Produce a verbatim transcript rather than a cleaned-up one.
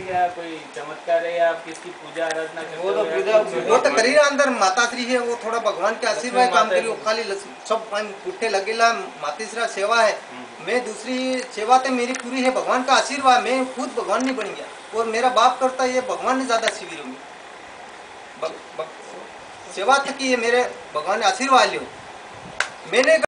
क्या कोई चमत्कार है या आप किसकी पूजा आराधना करते वो तो हो? पूजा वो तो करी अंदर माता श्री है, वो थोड़ा भगवान के आशीर्वाद काम करी, खाली सब पुट्ठे लगेला माता सेवा है। मैं दूसरी सेवा तो मेरी पूरी है, भगवान का आशीर्वाद, मैं खुद भगवान नहीं बन गया और मेरा बाप करता है, ये भगवान ने ज्यादा शिविर में सेवा तक की है, मेरे भगवान ने आशीर्वाद लियो मैंने